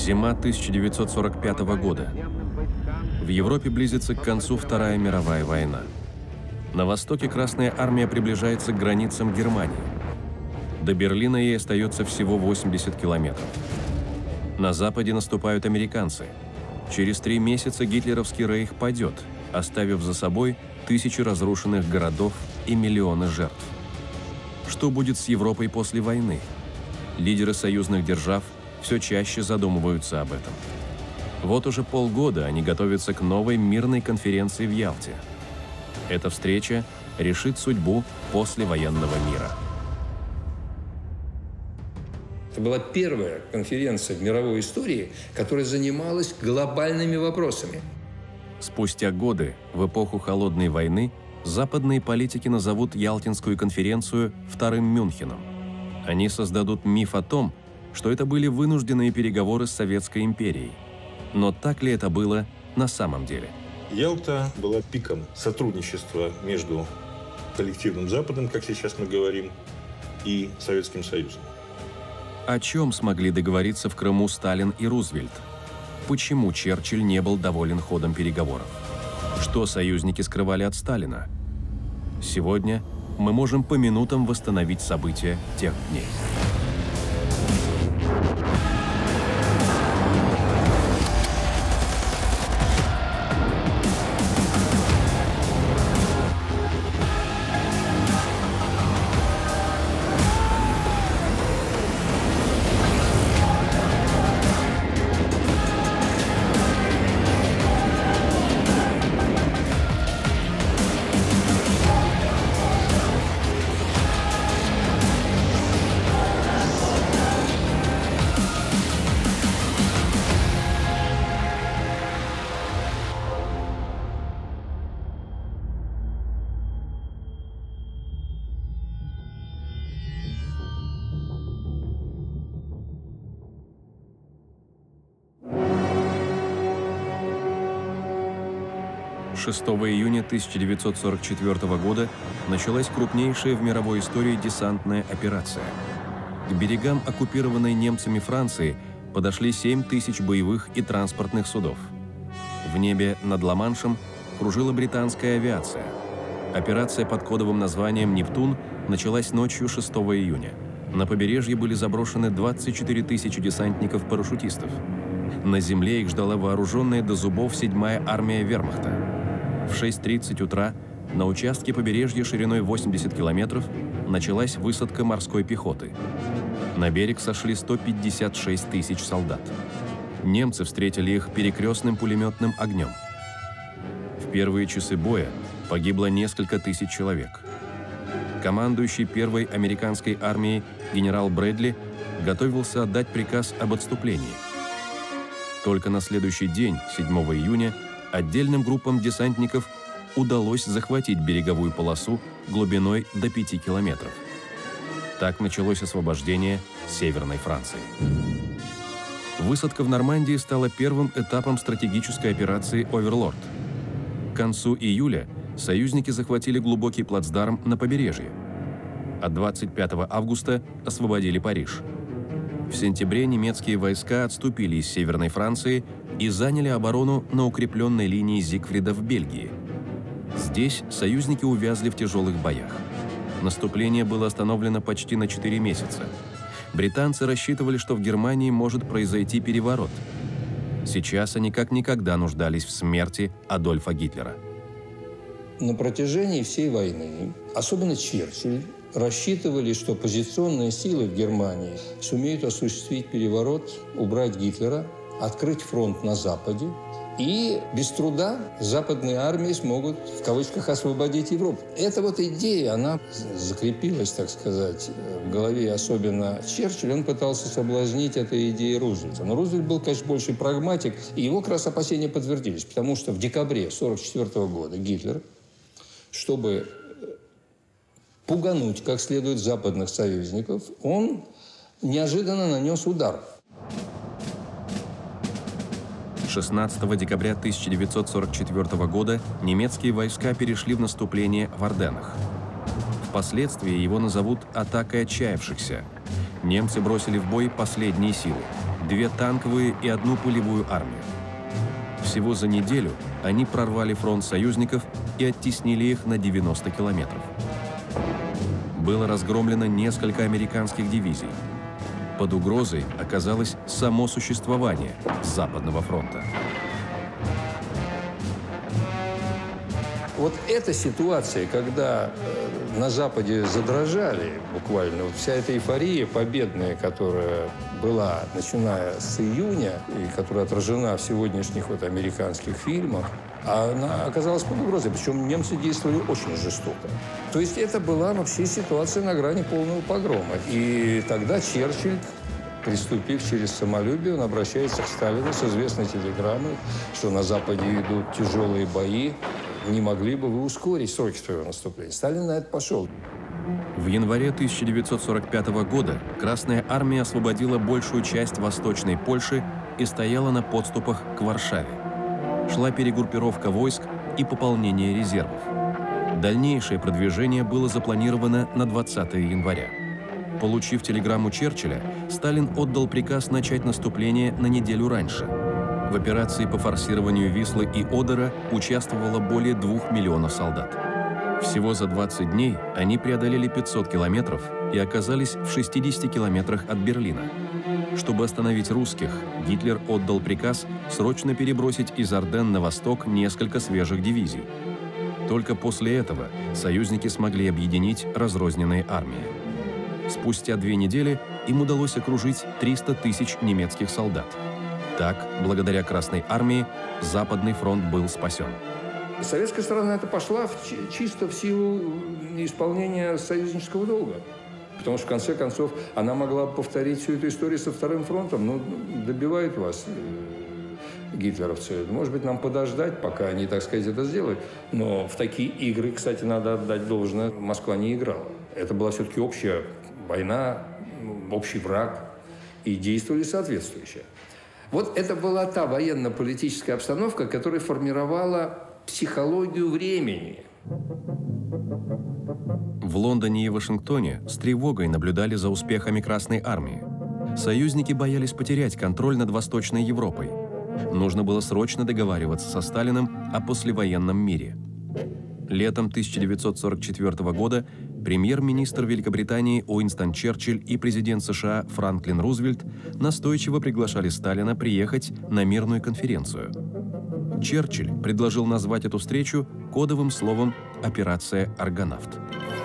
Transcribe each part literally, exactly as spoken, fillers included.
Зима тысяча девятьсот сорок пятого года. В Европе близится к концу Вторая мировая война. На востоке Красная армия приближается к границам Германии. До Берлина ей остается всего восемьдесят километров. На западе наступают американцы. Через три месяца гитлеровский рейх падет, оставив за собой тысячи разрушенных городов и миллионы жертв. Что будет с Европой после войны? Лидеры союзных держав все чаще задумываются об этом. Вот уже полгода они готовятся к новой мирной конференции в Ялте. Эта встреча решит судьбу послевоенного мира. Это была первая конференция в мировой истории, которая занималась глобальными вопросами. Спустя годы, в эпоху Холодной войны, западные политики назовут Ялтинскую конференцию Вторым Мюнхеном. Они создадут миф о том, что это были вынужденные переговоры с Советской империей. Но так ли это было на самом деле? Ялта была пиком сотрудничества между коллективным Западом, как сейчас мы говорим, и Советским Союзом. О чем смогли договориться в Крыму Сталин и Рузвельт? Почему Черчилль не был доволен ходом переговоров? Что союзники скрывали от Сталина? Сегодня мы можем по минутам восстановить события тех дней. шестого июня тысяча девятьсот сорок четвёртого года началась крупнейшая в мировой истории десантная операция. К берегам оккупированной немцами Франции подошли семь тысяч боевых и транспортных судов. В небе над Ла-Маншем кружила британская авиация. Операция под кодовым названием «Нептун» началась ночью шестого июня. На побережье были заброшены двадцать четыре тысячи десантников-парашютистов. На земле их ждала вооруженная до зубов седьмая армия вермахта. В шесть тридцать утра на участке побережья шириной восемьдесят километров началась высадка морской пехоты. На берег сошли сто пятьдесят шесть тысяч солдат. Немцы встретили их перекрестным пулеметным огнем. В первые часы боя погибло несколько тысяч человек. Командующий первой американской армией генерал Брэдли готовился отдать приказ об отступлении. Только на следующий день, седьмого июня, отдельным группам десантников удалось захватить береговую полосу глубиной до пяти километров. Так началось освобождение Северной Франции. Высадка в Нормандии стала первым этапом стратегической операции «Оверлорд». К концу июля союзники захватили глубокий плацдарм на побережье, а двадцать пятого августа освободили Париж. В сентябре немецкие войска отступили из Северной Франции и заняли оборону на укрепленной линии Зигфрида в Бельгии. Здесь союзники увязли в тяжелых боях. Наступление было остановлено почти на четыре месяца. Британцы рассчитывали, что в Германии может произойти переворот. Сейчас они как никогда нуждались в смерти Адольфа Гитлера. На протяжении всей войны, особенно Черчилль, рассчитывали, что оппозиционные силы в Германии сумеют осуществить переворот, убрать Гитлера, открыть фронт на Западе, и без труда западные армии смогут, в кавычках, освободить Европу. Эта вот идея, она закрепилась, так сказать, в голове особенно Черчилля. Он пытался соблазнить этой идеей Рузвельта. Но Рузвельт был, конечно, больше прагматик, и его как раз опасения подтвердились, потому что в декабре сорок четвёртого года Гитлер, чтобы пугануть как следует западных союзников, он неожиданно нанес удар. шестнадцатого декабря тысяча девятьсот сорок четвёртого года немецкие войска перешли в наступление в Арденнах. Впоследствии его назовут «атакой отчаявшихся». Немцы бросили в бой последние силы. две танковые и одну пулевую армию. Всего за неделю они прорвали фронт союзников и оттеснили их на девяносто километров. Было разгромлено несколько американских дивизий. Под угрозой оказалось само существование Западного фронта. Вот эта ситуация, когда э, на Западе задрожали буквально, вот вся эта эйфория победная, которая была, начиная с июня, и которая отражена в сегодняшних вот американских фильмах, она оказалась под угрозой. Причем немцы действовали очень жестоко. То есть это была вообще ситуация на грани полного погрома. И тогда Черчилль, приступив через самолюбие, он обращается к Сталину с известной телеграммой, что на Западе идут тяжелые бои. Не могли бы вы ускорить сроки своего наступления? Сталин на это пошел. В январе тысяча девятьсот сорок пятого года Красная армия освободила большую часть Восточной Польши и стояла на подступах к Варшаве. Шла перегруппировка войск и пополнение резервов. Дальнейшее продвижение было запланировано на двадцатое января. Получив телеграмму Черчилля, Сталин отдал приказ начать наступление на неделю раньше. В операции по форсированию Вислы и Одера участвовало более двух миллионов солдат. Всего за двадцать дней они преодолели пятьсот километров и оказались в шестидесяти километрах от Берлина. Чтобы остановить русских, Гитлер отдал приказ срочно перебросить из Арденн на восток несколько свежих дивизий. Только после этого союзники смогли объединить разрозненные армии. Спустя две недели им удалось окружить триста тысяч немецких солдат. Так, благодаря Красной армии, Западный фронт был спасен. Советская сторона это пошла в, чисто в силу исполнения союзнического долга. Потому что, в конце концов, она могла повторить всю эту историю со Вторым фронтом. Ну, добивают вас э, гитлеровцы. Может быть, нам подождать, пока они, так сказать, это сделают. Но в такие игры, кстати, надо отдать должное, Москва не играла. Это была все-таки общая война, общий враг. И действовали соответствующе. Вот это была та военно-политическая обстановка, которая формировала психологию времени. В Лондоне и Вашингтоне с тревогой наблюдали за успехами Красной армии. Союзники боялись потерять контроль над Восточной Европой. Нужно было срочно договариваться со Сталиным о послевоенном мире. Летом тысяча девятьсот сорок четвёртого года премьер-министр Великобритании Уинстон Черчилль и президент США Франклин Рузвельт настойчиво приглашали Сталина приехать на мирную конференцию. Черчилль предложил назвать эту встречу кодовым словом «Операция Аргонавт».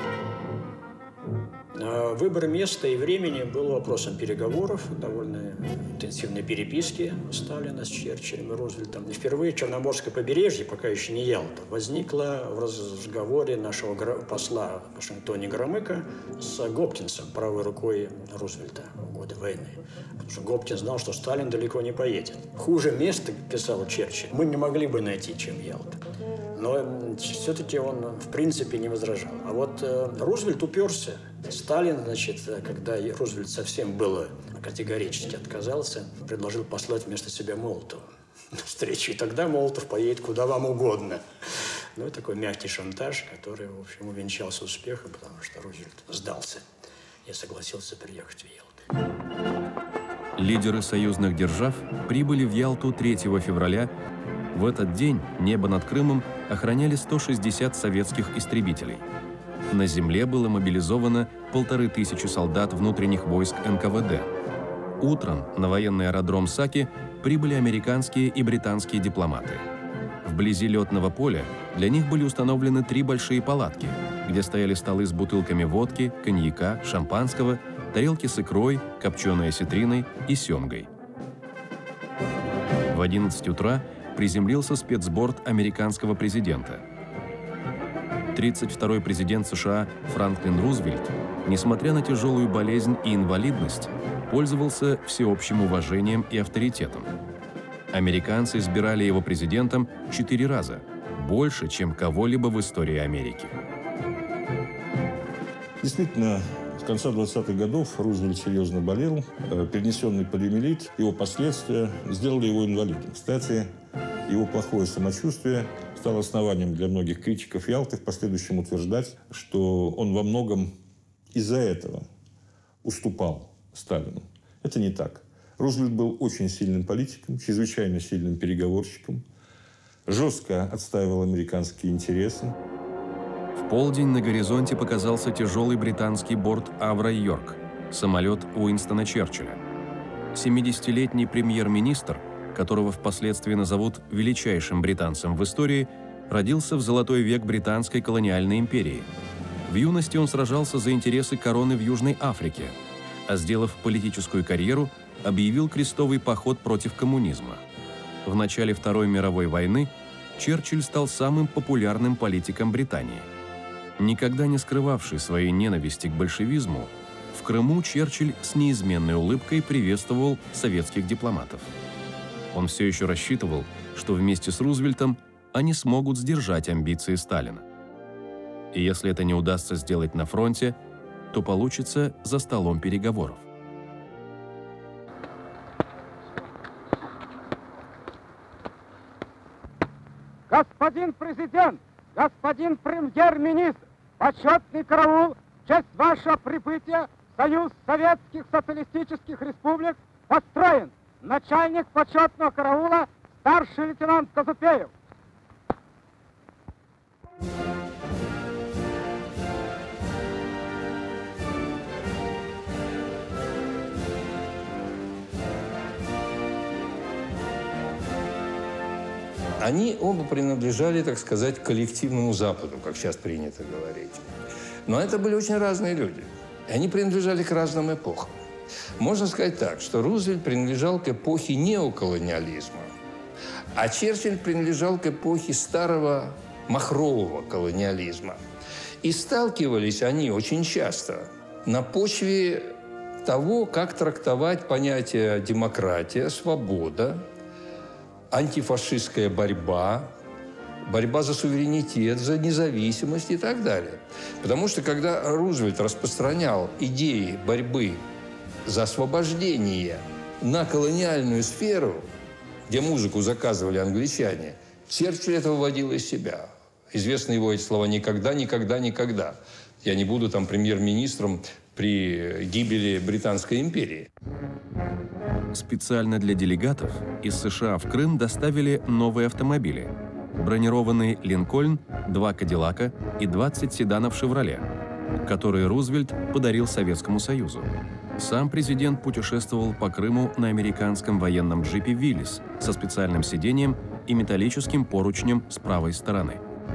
Выбор места и времени был вопросом переговоров, довольно интенсивной переписки Сталина с Черчиллем и Рузвельтом. И впервые Черноморское побережье, пока еще не Ялта, возникло в разговоре нашего посла в Вашингтоне Громыка с Гопкинсом, правой рукой Рузвельта в годы войны. Потому что Гопкинс знал, что Сталин далеко не поедет. Хуже места, писал Черчилль, мы не могли бы найти, чем Ялта. Но все-таки он, в принципе, не возражал. А вот э, Рузвельт уперся. Сталин, значит, когда Рузвельт совсем было категорически отказался, предложил послать вместо себя Молотова на встречу. И тогда Молотов поедет куда вам угодно. Ну, и такой мягкий шантаж, который, в общем, увенчался успехом, потому что Рузвельт сдался и согласился приехать в Ялту. Лидеры союзных держав прибыли в Ялту третьего февраля. В этот день небо над Крымом охраняли сто шестьдесят советских истребителей. На земле было мобилизовано полторы тысячи солдат внутренних войск эн ка вэ дэ. Утром на военный аэродром Саки прибыли американские и британские дипломаты. Вблизи летного поля для них были установлены три большие палатки, где стояли столы с бутылками водки, коньяка, шампанского, тарелки с икрой, копченой осетриной и семгой. В одиннадцать утра приземлился спецборд американского президента. тридцать второй президент США Франклин Рузвельт, несмотря на тяжелую болезнь и инвалидность, пользовался всеобщим уважением и авторитетом. Американцы избирали его президентом четыре раза, больше, чем кого-либо в истории Америки. Действительно, с конца двадцатых годов Рузвельт серьезно болел. Перенесенный полиомиелит, его последствия сделали его инвалидом. Кстати, его плохое самочувствие стало основанием для многих критиков Ялты в последующем утверждать, что он во многом из-за этого уступал Сталину. Это не так. Рузвельт был очень сильным политиком, чрезвычайно сильным переговорщиком, жестко отстаивал американские интересы. В полдень на горизонте показался тяжелый британский борт «Авро Йорк», самолет Уинстона Черчилля. семидесятилетний премьер-министр, которого впоследствии назовут величайшим британцем в истории, родился в золотой век британской колониальной империи. В юности он сражался за интересы короны в Южной Африке, а сделав политическую карьеру, объявил крестовый поход против коммунизма. В начале Второй мировой войны Черчилль стал самым популярным политиком Британии. Никогда не скрывавший своей ненависти к большевизму, в Крыму Черчилль с неизменной улыбкой приветствовал советских дипломатов. Он все еще рассчитывал, что вместе с Рузвельтом они смогут сдержать амбиции Сталина. И если это не удастся сделать на фронте, то получится за столом переговоров. Господин президент, господин премьер-министр, почетный караул, в честь вашего прибытия Союз Советских Социалистических Республик построен. Начальник почетного караула старший лейтенант Казупеев. Они оба принадлежали, так сказать, коллективному Западу, как сейчас принято говорить. Но это были очень разные люди. И они принадлежали к разным эпохам. Можно сказать так, что Рузвельт принадлежал к эпохе неоколониализма, а Черчилль принадлежал к эпохе старого махрового колониализма. И сталкивались они очень часто на почве того, как трактовать понятия демократия, свобода, антифашистская борьба, борьба за суверенитет, за независимость и так далее. Потому что когда Рузвельт распространял идеи борьбы за освобождение на колониальную сферу, где музыку заказывали англичане, Черчилль это выводил из себя. Известны его эти слова «никогда, никогда, никогда». Я не буду там премьер-министром при гибели Британской империи. Специально для делегатов из США в Крым доставили новые автомобили. Бронированный «Линкольн», два «Кадиллака» и двадцать седанов «Шевроле», которые Рузвельт подарил Советскому Союзу. Сам президент путешествовал по Крыму на американском военном джипе «Виллис» со специальным сиденьем и металлическим поручнем с правой стороны.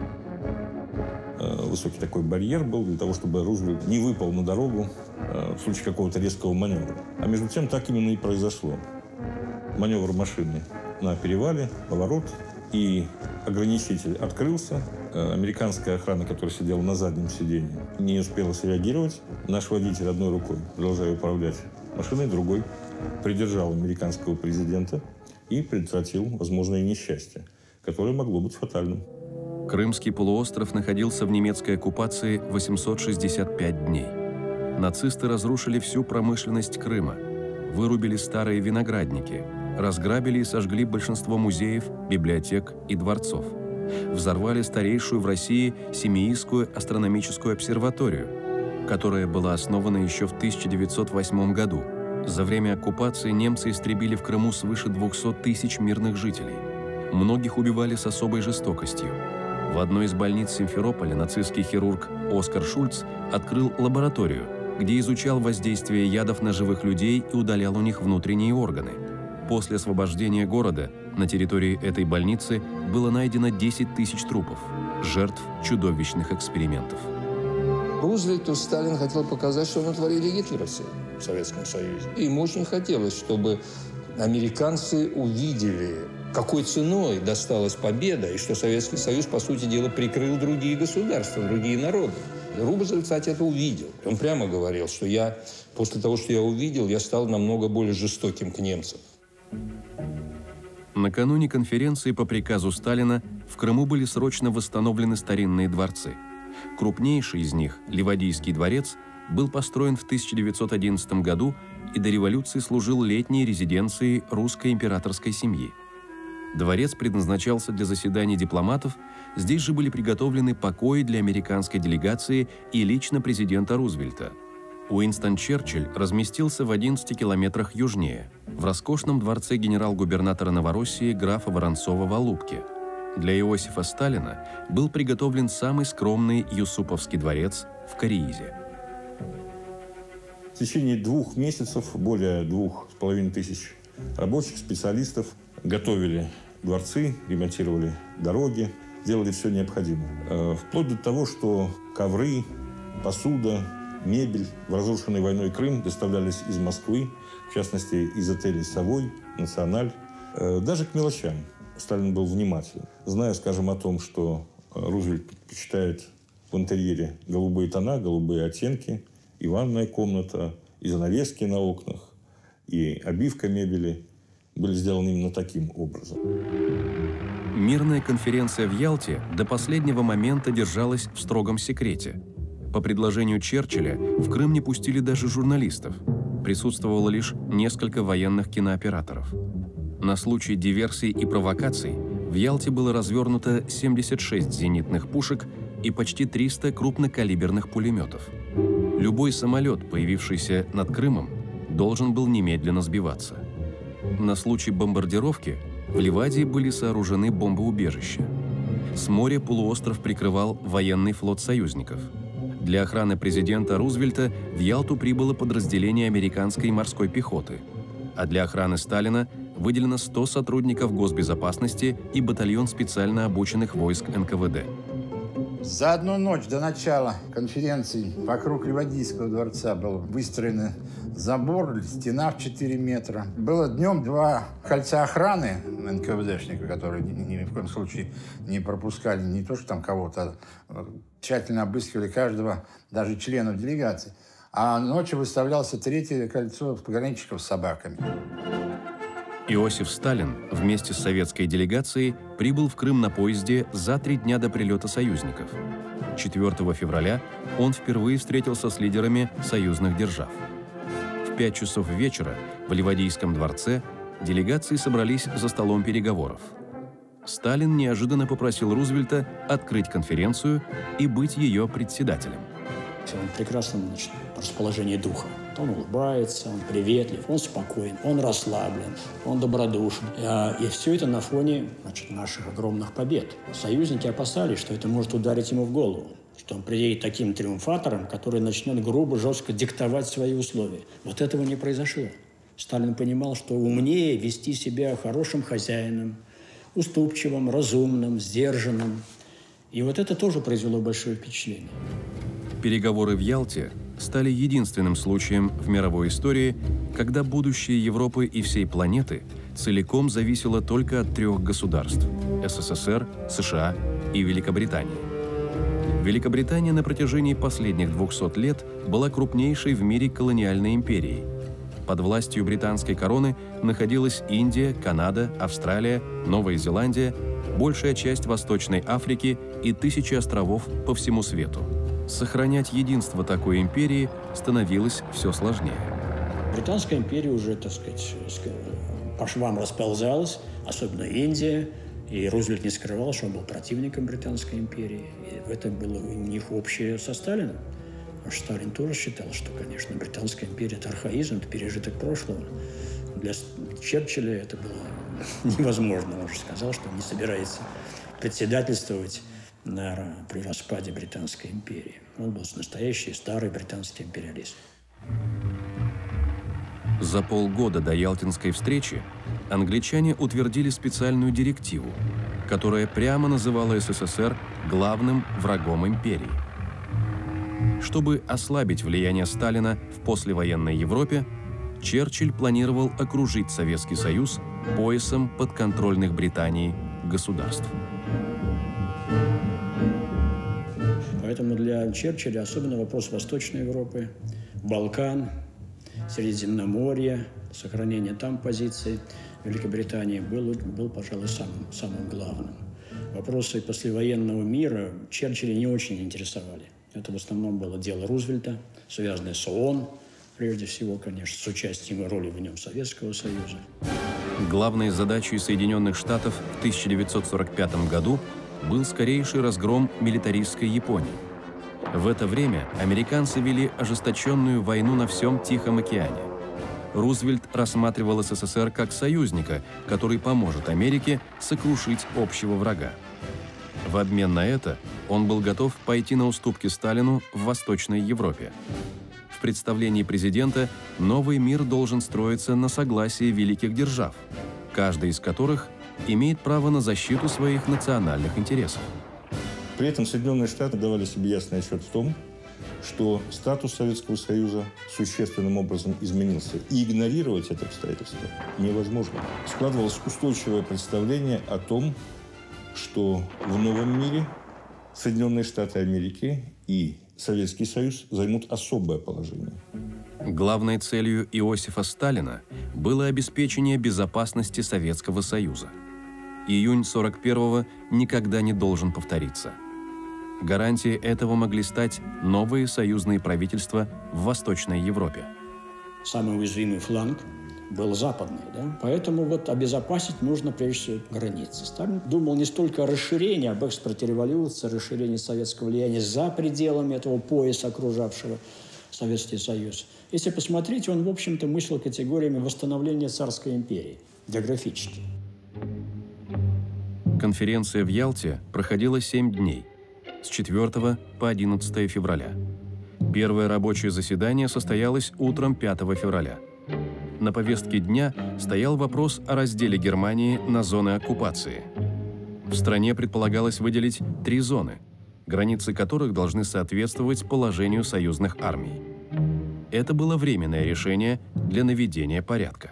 Высокий такой барьер был для того, чтобы Рузвельт не выпал на дорогу в случае какого-то резкого маневра. А между тем так именно и произошло. Маневр машины на перевале, поворот, и ограничитель открылся. Американская охрана, которая сидела на заднем сиденье, не успела среагировать. Наш водитель одной рукой, продолжая управлять машиной, другой придержал американского президента и предотвратил возможное несчастье, которое могло быть фатальным. Крымский полуостров находился в немецкой оккупации восемьсот шестьдесят пять дней. Нацисты разрушили всю промышленность Крыма, вырубили старые виноградники, разграбили и сожгли большинство музеев, библиотек и дворцов. Взорвали старейшую в России Семеистскую астрономическую обсерваторию, которая была основана еще в тысяча девятьсот восьмом году. За время оккупации немцы истребили в Крыму свыше двухсот тысяч мирных жителей. Многих убивали с особой жестокостью. В одной из больниц Симферополя нацистский хирург Оскар Шульц открыл лабораторию, где изучал воздействие ядов на живых людей и удалял у них внутренние органы. После освобождения города на территории этой больницы было найдено десять тысяч трупов, жертв чудовищных экспериментов. Рузвельту Сталин хотел показать, что натворили гитлеровцы в Советском Союзе. Им очень хотелось, чтобы американцы увидели, какой ценой досталась победа, и что Советский Союз, по сути дела, прикрыл другие государства, другие народы. Рузвельт, кстати, это увидел. Он прямо говорил, что я, после того, что я увидел, я стал намного более жестоким к немцам. Накануне конференции по приказу Сталина в Крыму были срочно восстановлены старинные дворцы. Крупнейший из них, Ливадийский дворец, был построен в тысяча девятьсот одиннадцатом году и до революции служил летней резиденцией русской императорской семьи. Дворец предназначался для заседаний дипломатов, здесь же были приготовлены покои для американской делегации и лично президента Рузвельта. Уинстон Черчилль разместился в одиннадцати километрах южнее, в роскошном дворце генерал-губернатора Новороссии графа Воронцова в Алупке. Для Иосифа Сталина был приготовлен самый скромный Юсуповский дворец в Кариизе. В течение двух месяцев более двух с половиной тысяч рабочих специалистов готовили дворцы, ремонтировали дороги, делали все необходимое. Вплоть до того, что ковры, посуда, мебель в разрушенный войной Крым доставлялись из Москвы, в частности, из отелей «Совой», «Националь», даже к мелочам. Сталин был внимателен. Зная, скажем, о том, что Рузвельт предпочитает в интерьере голубые тона, голубые оттенки, и ванная комната, и занавески на окнах, и обивка мебели были сделаны именно таким образом. Мирная конференция в Ялте до последнего момента держалась в строгом секрете. По предложению Черчилля в Крым не пустили даже журналистов. Присутствовало лишь несколько военных кинооператоров. На случай диверсий и провокаций в Ялте было развернуто семьдесят шесть зенитных пушек и почти триста крупнокалиберных пулеметов. Любой самолет, появившийся над Крымом, должен был немедленно сбиваться. На случай бомбардировки в Ливадии были сооружены бомбоубежища. С моря полуостров прикрывал военный флот союзников. Для охраны президента Рузвельта в Ялту прибыло подразделение американской морской пехоты, а для охраны Сталина выделено сто сотрудников госбезопасности и батальон специально обученных войск эн ка вэ дэ. За одну ночь до начала конференции вокруг Ливадийского дворца был выстроен забор, стена в четыре метра. Было днем два кольца охраны эн ка вэ дэшника, которые ни, ни в коем случае не пропускали не то, что там кого-то, а тщательно обыскивали каждого, даже членов делегации. А ночью выставлялся третье кольцо пограничников с собаками. Иосиф Сталин вместе с советской делегацией прибыл в Крым на поезде за три дня до прилета союзников. четвёртого февраля он впервые встретился с лидерами союзных держав. В пять часов вечера в Ливадийском дворце делегации собрались за столом переговоров. Сталин неожиданно попросил Рузвельта открыть конференцию и быть ее председателем. Он в прекрасном, значит, расположении духа. Он улыбается, он приветлив, он спокоен, он расслаблен, он добродушен. И все это на фоне, значит, наших огромных побед. Союзники опасались, что это может ударить ему в голову, что он приедет таким триумфатором, который начнет грубо, жестко диктовать свои условия. Вот этого не произошло. Сталин понимал, что умнее вести себя хорошим хозяином, уступчивым, разумным, сдержанным. И вот это тоже произвело большое впечатление. Переговоры в Ялте стали единственным случаем в мировой истории, когда будущее Европы и всей планеты целиком зависело только от трех государств – эс эс эс эр, США и Великобритании. Великобритания на протяжении последних двухсот лет была крупнейшей в мире колониальной империей. Под властью британской короны находилась Индия, Канада, Австралия, Новая Зеландия, большая часть Восточной Африки и тысячи островов по всему свету. Сохранять единство такой империи становилось все сложнее. Британская империя уже, так сказать, по швам расползалась, особенно Индия. И Рузвельт не скрывал, что он был противником Британской империи. И в этом было у них общее со Сталином. Потому что Сталин тоже считал, что, конечно, Британская империя – это архаизм, это пережиток прошлого. Для Черчилля это было невозможно. Он же сказал, что он не собирается председательствовать на, при распаде Британской империи. Он был настоящий старый британский империалист. За полгода до Ялтинской встречи англичане утвердили специальную директиву, которая прямо называла эс эс эс эр главным врагом империи. Чтобы ослабить влияние Сталина в послевоенной Европе, Черчилль планировал окружить Советский Союз поясом подконтрольных Британии государств. Поэтому для Черчилля особенно вопрос Восточной Европы, Балкан, Средиземноморье, сохранение там позиций Великобритании был, был пожалуй, самым, самым главным. Вопросы послевоенного мира Черчилля не очень интересовали. Это в основном было дело Рузвельта, связанное с ООН, прежде всего, конечно, с участием и ролью в нем Советского Союза. Главной задачей Соединенных Штатов в тысяча девятьсот сорок пятом году был скорейший разгром милитаристской Японии. В это время американцы вели ожесточенную войну на всем Тихом океане. Рузвельт рассматривал СССР как союзника, который поможет Америке сокрушить общего врага. В обмен на это он был готов пойти на уступки Сталину в Восточной Европе. В представлении президента новый мир должен строиться на согласии великих держав, каждая из которых имеет право на защиту своих национальных интересов. При этом Соединенные Штаты давали себе ясный отчет в том, что статус Советского Союза существенным образом изменился. И игнорировать это обстоятельство невозможно. Складывалось устойчивое представление о том, что в новом мире Соединенные Штаты Америки и Советский Союз займут особое положение. Главной целью Иосифа Сталина было обеспечение безопасности Советского Союза. Июнь сорок первого никогда не должен повториться. Гарантией этого могли стать новые союзные правительства в Восточной Европе. Самый уязвимый фланг был западный, да? Поэтому вот обезопасить нужно прежде всего границы. Сталин думал не столько о расширении, об экспорте революции, расширении советского влияния за пределами этого пояса, окружавшего Советский Союз. Если посмотреть, он, в общем-то, мыслил категориями восстановления царской империи, географически. Конференция в Ялте проходила семь дней, с четвёртого по одиннадцатое февраля. Первое рабочее заседание состоялось утром пятого февраля. На повестке дня стоял вопрос о разделе Германии на зоны оккупации. В стране предполагалось выделить три зоны, границы которых должны соответствовать положению союзных армий. Это было временное решение для наведения порядка.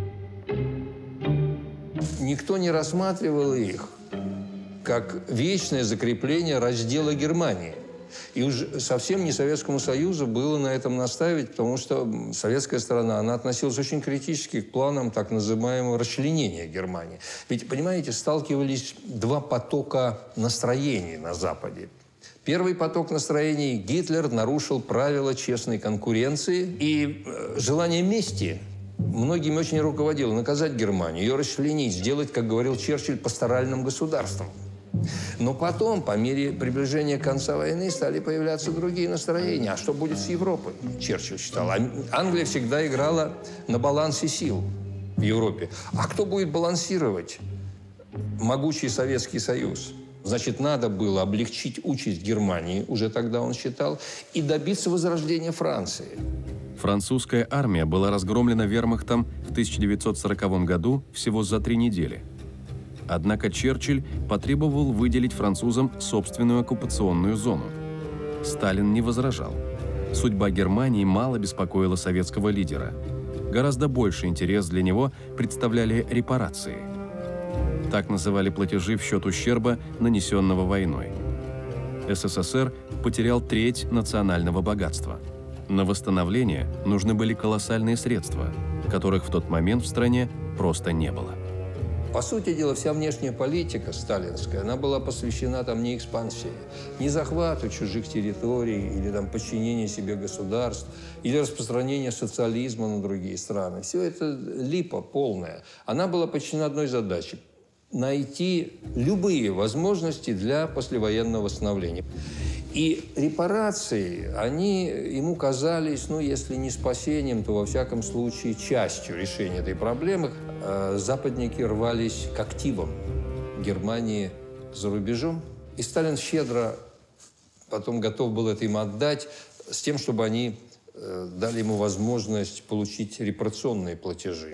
Никто не рассматривал их как вечное закрепление раздела Германии. И уж совсем не Советскому Союзу было на этом настаивать, потому что советская сторона, она относилась очень критически к планам так называемого расчленения Германии. Ведь, понимаете, сталкивались два потока настроений на Западе. Первый поток настроений – Гитлер нарушил правила честной конкуренции, и желание мести многими очень руководило: наказать Германию, ее расчленить, сделать, как говорил Черчилль, пасторальным государством. Но потом, по мере приближения конца войны, стали появляться другие настроения. А что будет с Европой? Черчилль считал. Англия всегда играла на балансе сил в Европе. А кто будет балансировать могучий Советский Союз? Значит, надо было облегчить участь Германии, уже тогда он считал, и добиться возрождения Франции. Французская армия была разгромлена вермахтом в тысяча девятьсот сороковом году всего за три недели. Однако Черчилль потребовал выделить французам собственную оккупационную зону. Сталин не возражал. Судьба Германии мало беспокоила советского лидера. Гораздо больше интерес для него представляли репарации. Так называли платежи в счет ущерба, нанесенного войной. СССР потерял треть национального богатства. На восстановление нужны были колоссальные средства, которых в тот момент в стране просто не было. По сути дела, вся внешняя политика сталинская, она была посвящена там не экспансии, не захвату чужих территорий или там подчинению себе государств, или распространению социализма на другие страны. Все это липа полная. Она была подчинена одной задаче – найти любые возможности для послевоенного восстановления. И репарации, они ему казались, ну, если не спасением, то, во всяком случае, частью решения этой проблемы. Западники рвались к активам Германии за рубежом. И Сталин щедро потом готов был это им отдать, с тем, чтобы они дали ему возможность получить репарационные платежи.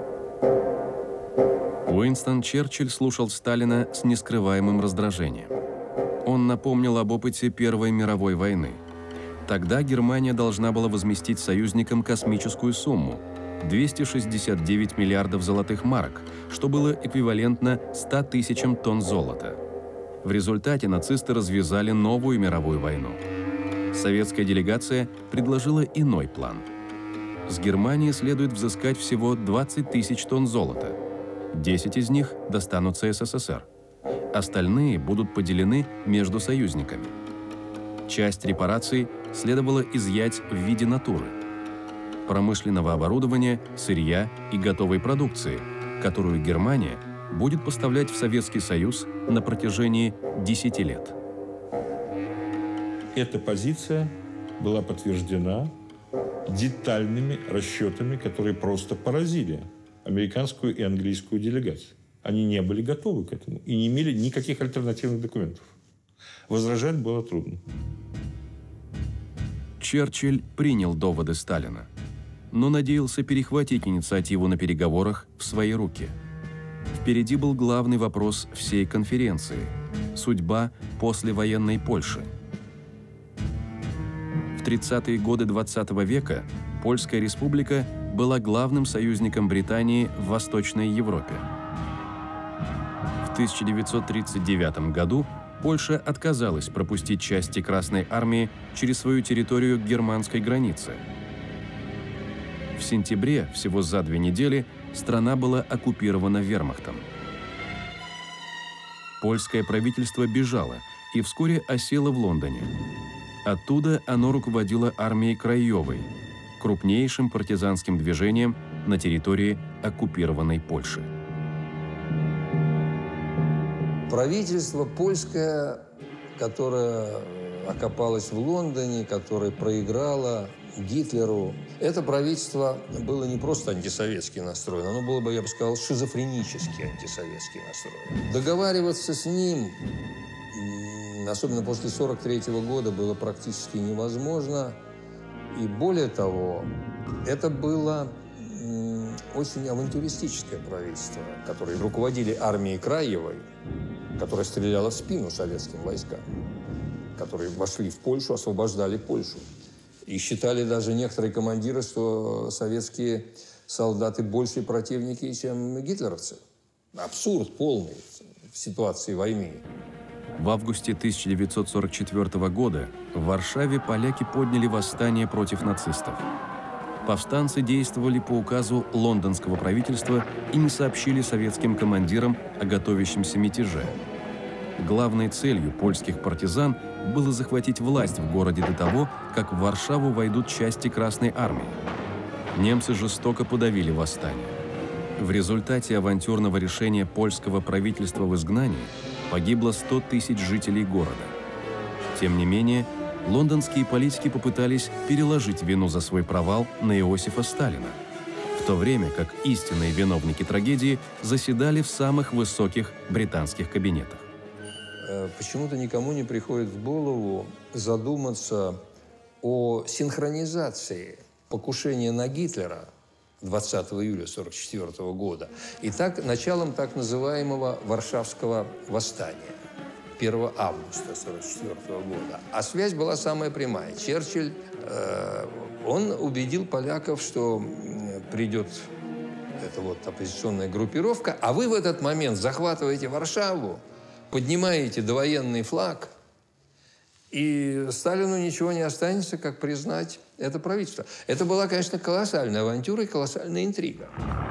Уинстон Черчилль слушал Сталина с нескрываемым раздражением. Он напомнил об опыте Первой мировой войны. Тогда Германия должна была возместить союзникам космическую сумму – двести шестьдесят девять миллиардов золотых марок, что было эквивалентно ста тысячам тонн золота. В результате нацисты развязали новую мировую войну. Советская делегация предложила иной план. С Германии следует взыскать всего двадцать тысяч тонн золота. десять из них достанутся СССР. Остальные будут поделены между союзниками. Часть репараций следовало изъять в виде натуры – промышленного оборудования, сырья и готовой продукции, которую Германия будет поставлять в Советский Союз на протяжении десяти лет. эта позиция была подтверждена детальными расчетами, которые просто поразили американскую и английскую делегацию. Они не были готовы к этому и не имели никаких альтернативных документов. Возражать было трудно. Черчилль принял доводы Сталина, но надеялся перехватить инициативу на переговорах в свои руки. Впереди был главный вопрос всей конференции – судьба послевоенной Польши. В тридцатые годы двадцатого века Польская республика была главным союзником Британии в Восточной Европе. В тысяча девятьсот тридцать девятом году Польша отказалась пропустить части Красной Армии через свою территорию к германской границе. В сентябре, всего за две недели, страна была оккупирована вермахтом. Польское правительство бежало и вскоре осело в Лондоне. Оттуда оно руководило армией Краевой, крупнейшим партизанским движением на территории оккупированной Польши. Правительство польское, которое окопалось в Лондоне, которое проиграло Гитлеру, это правительство было не просто антисоветски настроено, оно было бы, я бы сказал, шизофренически антисоветски настроено. Договариваться с ним, особенно после сорок третьего года, было практически невозможно. И более того, это было очень авантюристическое правительство, которое руководили армией Краевой, которая стреляла в спину советским войскам, которые вошли в Польшу, освобождали Польшу. И считали даже некоторые командиры, что советские солдаты больше противники, чем гитлеровцы. Абсурд полный в ситуации войны. В августе тысяча девятьсот сорок четвёртого года в Варшаве поляки подняли восстание против нацистов. Повстанцы действовали по указу лондонского правительства и не сообщили советским командирам о готовящемся мятеже. Главной целью польских партизан было захватить власть в городе до того, как в Варшаву войдут части Красной Армии. Немцы жестоко подавили восстание. В результате авантюрного решения польского правительства в изгнании погибло сто тысяч жителей города. Тем не менее, лондонские политики попытались переложить вину за свой провал на Иосифа Сталина, в то время как истинные виновники трагедии заседали в самых высоких британских кабинетах. Почему-то никому не приходит в голову задуматься о синхронизации покушения на Гитлера двадцатого июля сорок четвёртого года и так, началом так называемого Варшавского восстания первого августа сорок четвёртого года. А связь была самая прямая. Черчилль, э, он убедил поляков, что придет эта вот оппозиционная группировка, а вы в этот момент захватываете Варшаву, поднимаете довоенный флаг, и Сталину ничего не останется, как признать это правительство. Это была, конечно, колоссальная авантюра и колоссальная интрига.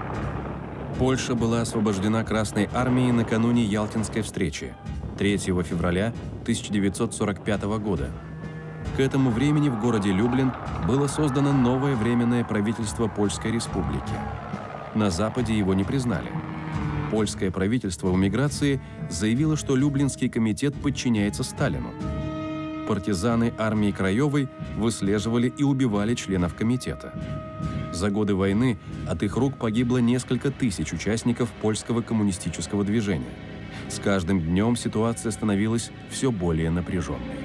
Польша была освобождена Красной Армией накануне Ялтинской встречи, третьего февраля тысяча девятьсот сорок пятого года. К этому времени в городе Люблин было создано новое временное правительство Польской Республики. На Западе его не признали. Польское правительство в эмиграции заявило, что Люблинский комитет подчиняется Сталину. Партизаны армии Краевой выслеживали и убивали членов комитета. За годы войны от их рук погибло несколько тысяч участников польского коммунистического движения. С каждым днем ситуация становилась все более напряженной.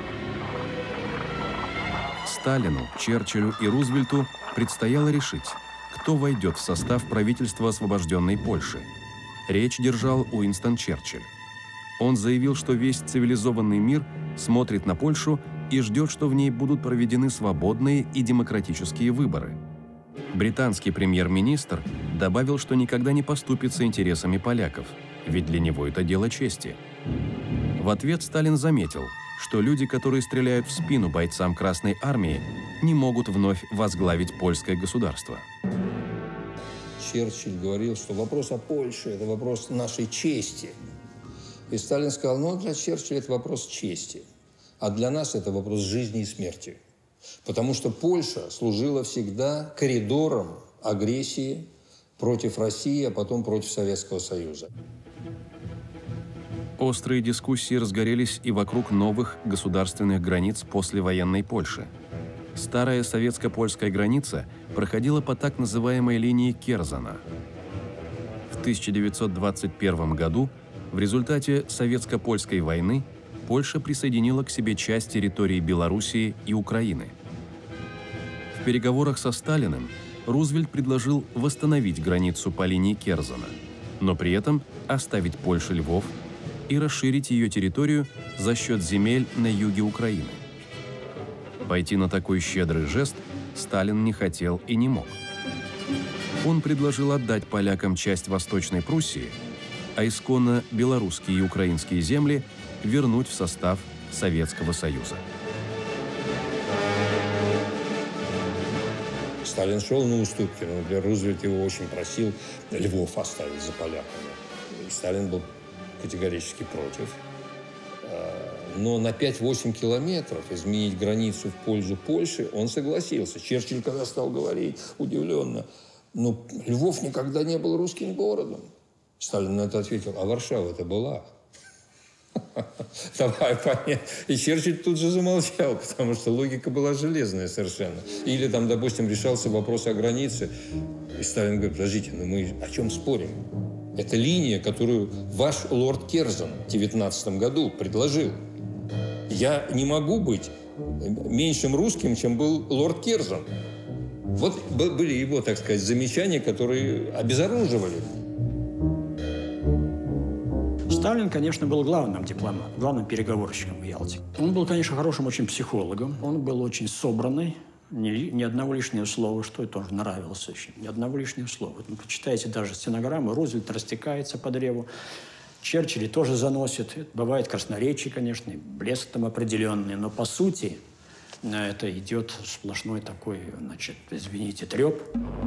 Сталину, Черчиллю и Рузвельту предстояло решить, кто войдет в состав правительства освобожденной Польши. Речь держал Уинстон Черчилль. Он заявил, что весь цивилизованный мир смотрит на Польшу и ждет, что в ней будут проведены свободные и демократические выборы. Британский премьер-министр добавил, что никогда не поступится интересами поляков, ведь для него это дело чести. В ответ Сталин заметил, что люди, которые стреляют в спину бойцам Красной Армии, не могут вновь возглавить польское государство. Черчилль говорил, что вопрос о Польше – это вопрос нашей чести. И Сталин сказал, ну, для Черчилля это вопрос чести, а для нас это вопрос жизни и смерти. Потому что Польша служила всегда коридором агрессии против России, а потом против Советского Союза. Острые дискуссии разгорелись и вокруг новых государственных границ послевоенной Польши. Старая советско-польская граница проходила по так называемой линии Керзона. В тысяча девятьсот двадцать первом году в результате советско-польской войны Польша присоединила к себе часть территории Белоруссии и Украины. В переговорах со Сталиным Рузвельт предложил восстановить границу по линии Керзона, но при этом оставить Польше Львов и расширить ее территорию за счет земель на юге Украины. Пойти на такой щедрый жест Сталин не хотел и не мог. Он предложил отдать полякам часть Восточной Пруссии, а исконно белорусские и украинские земли вернуть в состав Советского Союза. Сталин шел на уступки, но, например, Рузвельт его очень просил Львов оставить за поляками. И Сталин был категорически против. Но на пять-восемь километров изменить границу в пользу Польши он согласился. Черчилль, когда стал говорить, удивленно, но Львов никогда не был русским городом. Сталин на это ответил, а Варшава это была. Давай понять. И Черчилль тут же замолчал, потому что логика была железная совершенно. Или там, допустим, решался вопрос о границе. И Сталин говорит, подождите, ну мы о чем спорим? Это линия, которую ваш лорд Керзон в девятнадцатом году предложил. Я не могу быть меньшим русским, чем был лорд Керзон. Вот были его, так сказать, замечания, которые обезоруживали. Сталин, конечно, был главным дипломатом, главным переговорщиком в Ялте. Он был, конечно, хорошим очень психологом. Он был очень собранный. Ни, ни одного лишнего слова, что и тоже нравилось очень. Ни одного лишнего слова. Ну, почитайте даже стенограммы. Рузвельт растекается по древу. Черчилль тоже заносит. Бывает красноречие, конечно, и блеск там определенный. Но, по сути, это идет сплошной такой, значит, извините, треп.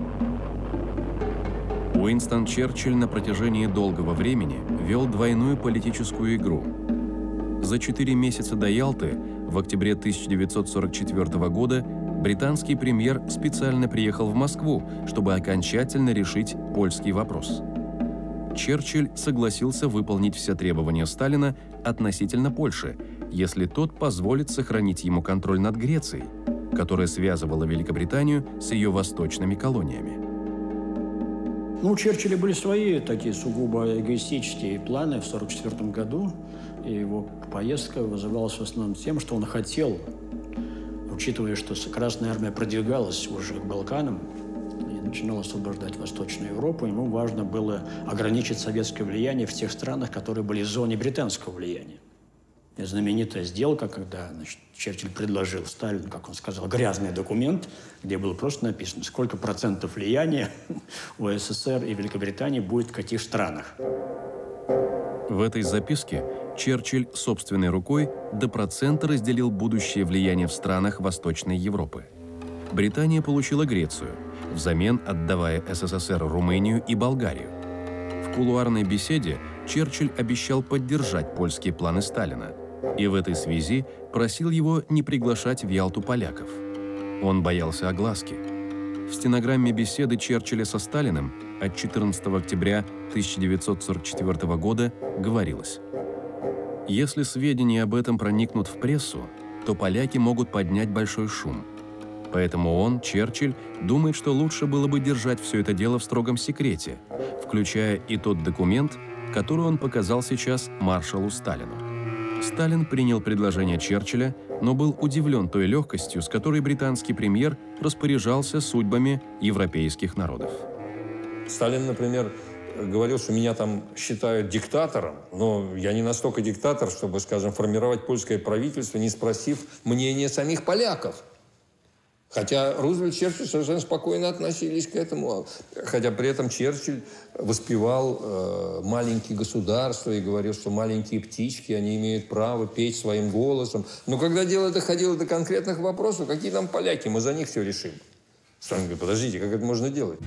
Уинстон Черчилль на протяжении долгого времени вел двойную политическую игру. За четыре месяца до Ялты, в октябре тысяча девятьсот сорок четвёртого года, британский премьер специально приехал в Москву, чтобы окончательно решить польский вопрос. Черчилль согласился выполнить все требования Сталина относительно Польши, если тот позволит сохранить ему контроль над Грецией, которая связывала Великобританию с ее восточными колониями. Ну, у Черчилля были свои такие сугубо эгоистические планы в сорок четвёртом году, и его поездка вызывалась в основном тем, что он хотел, учитывая, что Красная Армия продвигалась уже к Балканам и начинала освобождать Восточную Европу, ему важно было ограничить советское влияние в тех странах, которые были в зоне британского влияния. И знаменитая сделка, когда, значит, Черчилль предложил Сталину, как он сказал, грязный документ, где было просто написано, сколько процентов влияния у СССР и Великобритании будет в каких странах. В этой записке Черчилль собственной рукой до процента разделил будущее влияние в странах Восточной Европы. Британия получила Грецию, взамен отдавая СССР Румынию и Болгарию. В кулуарной беседе Черчилль обещал поддержать польские планы Сталина и в этой связи просил его не приглашать в Ялту поляков. Он боялся огласки. В стенограмме беседы Черчилля со Сталиным от четырнадцатого октября тысяча девятьсот сорок четвёртого года говорилось: «Если сведения об этом проникнут в прессу, то поляки могут поднять большой шум. Поэтому он, Черчилль, думает, что лучше было бы держать все это дело в строгом секрете, включая и тот документ, который он показал сейчас маршалу Сталину». Сталин принял предложение Черчилля, но был удивлен той легкостью, с которой британский премьер распоряжался судьбами европейских народов. Сталин, например, говорил, что меня там считают диктатором, но я не настолько диктатор, чтобы, скажем, формировать польское правительство, не спросив мнения самих поляков. Хотя Рузвельт и Черчилль совершенно спокойно относились к этому, хотя при этом Черчилль воспевал э, маленькие государства и говорил, что маленькие птички, они имеют право петь своим голосом. Но когда дело доходило до конкретных вопросов, какие там поляки, мы за них все решим. Сталин говорит, подождите, как это можно делать?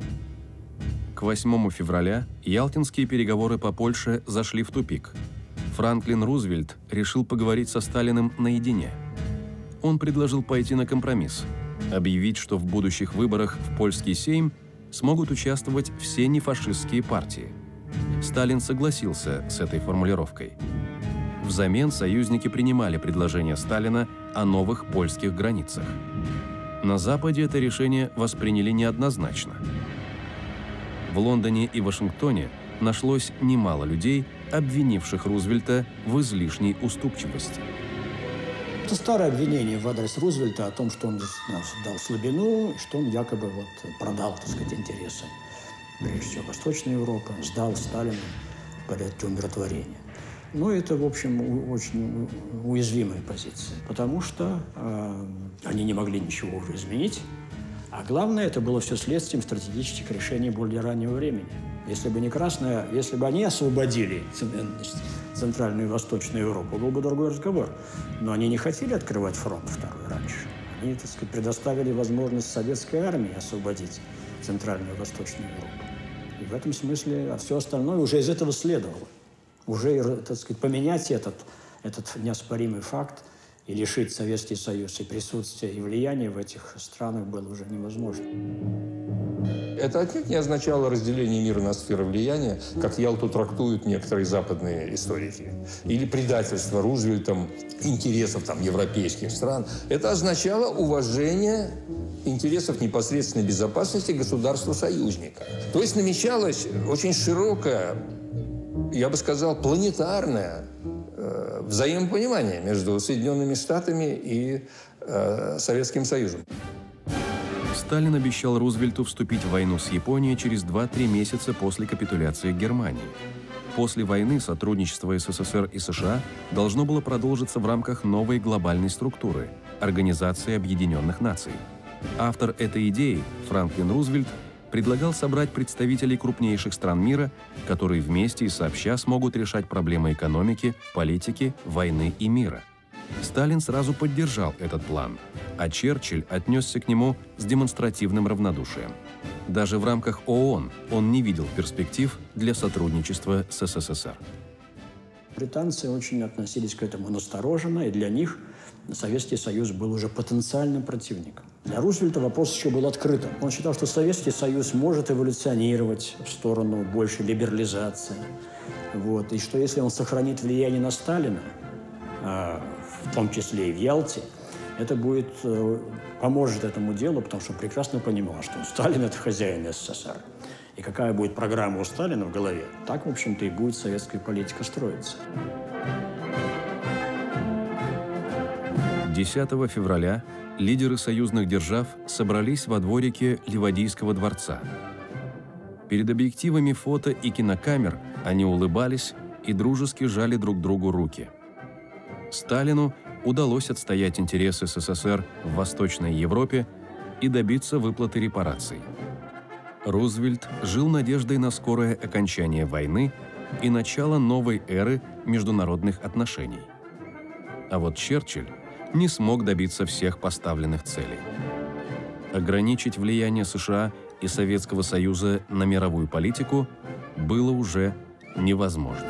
К восьмому февраля ялтинские переговоры по Польше зашли в тупик. Франклин Рузвельт решил поговорить со Сталиным наедине. Он предложил пойти на компромисс, объявить, что в будущих выборах в польский сейм смогут участвовать все нефашистские партии. Сталин согласился с этой формулировкой. Взамен союзники принимали предложение Сталина о новых польских границах. На Западе это решение восприняли неоднозначно. В Лондоне и Вашингтоне нашлось немало людей, обвинивших Рузвельта в излишней уступчивости. Это старое обвинение в адрес Рузвельта о том, что он дал слабину, что он якобы вот продал, так сказать, интересы, прежде всего, Восточной Европы, сдал Сталину в порядке умиротворения. Но это, в общем, очень уязвимая позиция, потому что э, они не могли ничего уже изменить, а главное, это было все следствием стратегических решений более раннего времени. Если бы не Красная, если бы они освободили Центральную и Восточную Европу, был бы другой разговор. Но они не хотели открывать фронт второй раньше. Они, так сказать, предоставили возможность советской армии освободить Центральную и Восточную Европу. И в этом смысле а все остальное уже из этого следовало. Уже, так сказать, поменять этот, этот неоспоримый факт и лишить Советский Союз и присутствия, и влияния в этих странах было уже невозможно. Это отнюдь не означало разделение мира на сферы влияния, как Ялту трактуют некоторые западные историки. Или предательство Рузвельтом интересов там, европейских стран. Это означало уважение интересов непосредственной безопасности государства-союзника. То есть намечалась очень широкая, я бы сказал, планетарное э, взаимопонимание между Соединенными Штатами и э, Советским Союзом. Сталин обещал Рузвельту вступить в войну с Японией через два-три месяца после капитуляции Германии. После войны сотрудничество СССР и США должно было продолжиться в рамках новой глобальной структуры – Организации Объединенных Наций. Автор этой идеи, Франклин Рузвельт, предлагал собрать представителей крупнейших стран мира, которые вместе и сообща смогут решать проблемы экономики, политики, войны и мира. Сталин сразу поддержал этот план, а Черчилль отнесся к нему с демонстративным равнодушием. Даже в рамках ООН он не видел перспектив для сотрудничества с СССР. Британцы очень относились к этому настороженно, и для них Советский Союз был уже потенциальным противником. Для Рузвельта вопрос еще был открытым. Он считал, что Советский Союз может эволюционировать в сторону большей либерализации. Вот, и что если он сохранит влияние на Сталина, в том числе и в Ялте, это будет, поможет этому делу, потому что он прекрасно понимал, что Сталин – это хозяин СССР. И какая будет программа у Сталина в голове, так, в общем-то, и будет советская политика строиться. десятого февраля лидеры союзных держав собрались во дворике Ливадийского дворца. Перед объективами фото и кинокамер они улыбались и дружески жали друг другу руки. Сталину удалось отстоять интересы СССР в Восточной Европе и добиться выплаты репараций. Рузвельт жил надеждой на скорое окончание войны и начало новой эры международных отношений. А вот Черчилль не смог добиться всех поставленных целей. Ограничить влияние США и Советского Союза на мировую политику было уже невозможно.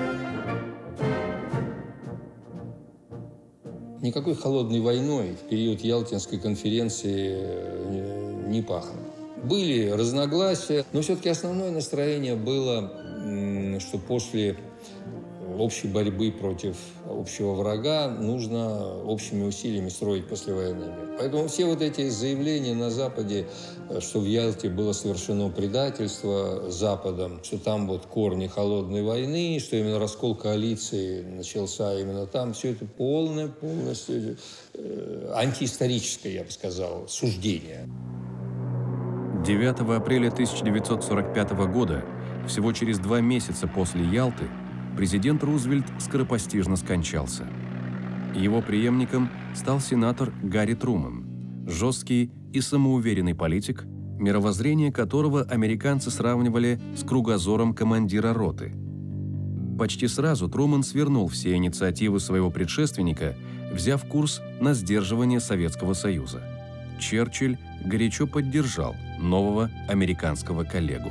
Никакой холодной войной в период Ялтинской конференции не пахло. Были разногласия, но все-таки основное настроение было, что после общей борьбы против общего врага нужно общими усилиями строить послевоенный мир. Поэтому все вот эти заявления на Западе, что в Ялте было совершено предательство Западом, что там вот корни холодной войны, что именно раскол коалиции начался именно там, все это полное, полностью э, антиисторическое, я бы сказал, суждение. девятого апреля тысяча девятьсот сорок пятого года, всего через два месяца после Ялты, президент Рузвельт скоропостижно скончался. Его преемником стал сенатор Гарри Трумэн, жесткий и самоуверенный политик, мировоззрение которого американцы сравнивали с кругозором командира роты. Почти сразу Трумэн свернул все инициативы своего предшественника, взяв курс на сдерживание Советского Союза. Черчилль горячо поддержал нового американского коллегу.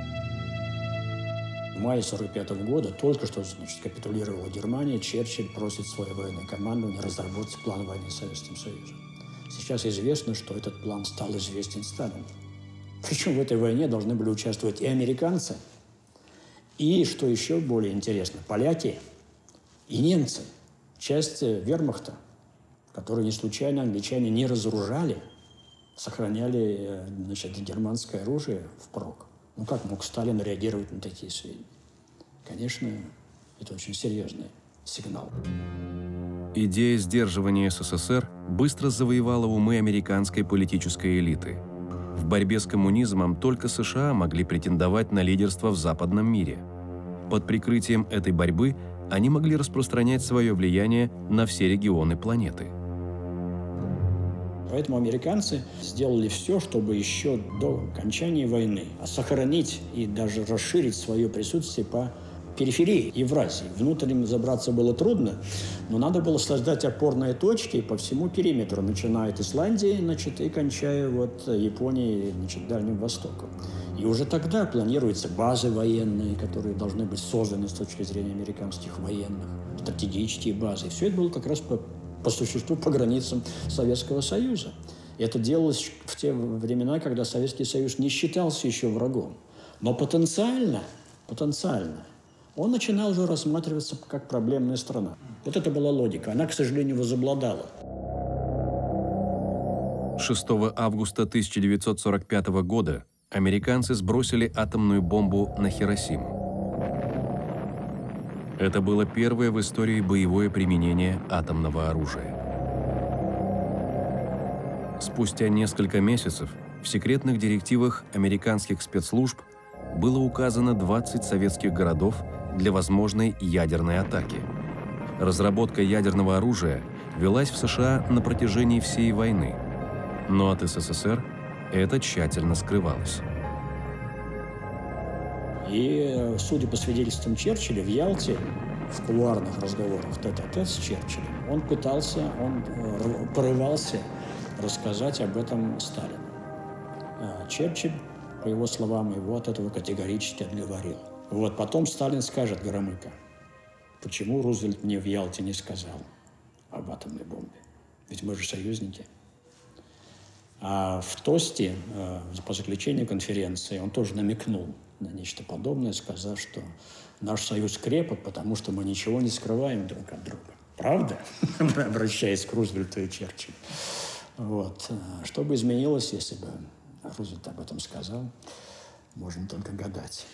В мае сорок пятого года только что, значит, капитулировала Германия, Черчилль просит свое военное командование разработать план войны с Советским Союзом. Сейчас известно, что этот план стал известен Сталину. Причем в этой войне должны были участвовать и американцы, И, что еще более интересно, поляки и немцы, часть вермахта, которые не случайно англичане не разоружали, сохраняли, значит, германское оружие впрок. Ну как мог Сталин реагировать на такие сведения? Конечно, это очень серьезный сигнал. Идея сдерживания СССР быстро завоевала умы американской политической элиты. В борьбе с коммунизмом только США могли претендовать на лидерство в западном мире. Под прикрытием этой борьбы они могли распространять свое влияние на все регионы планеты. Поэтому американцы сделали все, чтобы еще до окончания войны сохранить и даже расширить свое присутствие по периферии Евразии. Внутрь им забраться было трудно, но надо было создать опорные точки по всему периметру, начиная от Исландии, значит, и кончая вот Японией, значит, Дальним Востоком. И уже тогда планируются базы военные, которые должны быть созданы с точки зрения американских военных, стратегические базы. И все это было как раз по по существу по границам Советского Союза. И это делалось в те времена, когда Советский Союз не считался еще врагом. Но потенциально, потенциально он начинал уже рассматриваться как проблемная страна. Вот это была логика. Она, к сожалению, возобладала. шестого августа тысяча девятьсот сорок пятого года американцы сбросили атомную бомбу на Хиросиму. Это было первое в истории боевое применение атомного оружия. Спустя несколько месяцев в секретных директивах американских спецслужб было указано двадцать советских городов для возможной ядерной атаки. Разработка ядерного оружия велась в США на протяжении всей войны, но от СССР это тщательно скрывалось. И, судя по свидетельствам Черчилля, в Ялте, в кулуарных разговорах тет-а-тет с Черчиллем, он пытался, он порывался рассказать об этом Сталину. А Черчилль, по его словам, его от этого категорически отговорил. Вот потом Сталин скажет Громыко, почему Рузвельт мне в Ялте не сказал об атомной бомбе? Ведь мы же союзники. А в тосте по заключению конференции он тоже намекнул на нечто подобное, сказав, что наш союз крепок, потому что мы ничего не скрываем друг от друга. Правда? Обращаясь к Рузвельту и Черчиллю. Вот. Что бы изменилось, если бы Рузвельт об этом сказал, можно только гадать.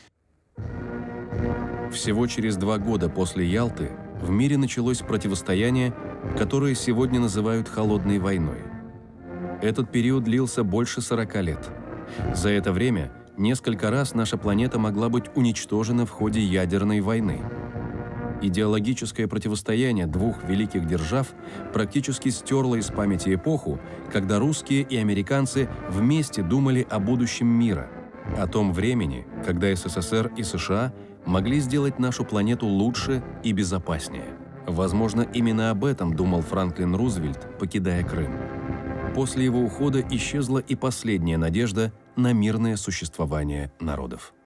Всего через два года после Ялты в мире началось противостояние, которое сегодня называют «холодной войной». Этот период длился больше сорока лет. За это время несколько раз наша планета могла быть уничтожена в ходе ядерной войны. Идеологическое противостояние двух великих держав практически стерло из памяти эпоху, когда русские и американцы вместе думали о будущем мира, о том времени, когда СССР и США могли сделать нашу планету лучше и безопаснее. Возможно, именно об этом думал Франклин Рузвельт, покидая Крым. После его ухода исчезла и последняя надежда на мирное существование народов.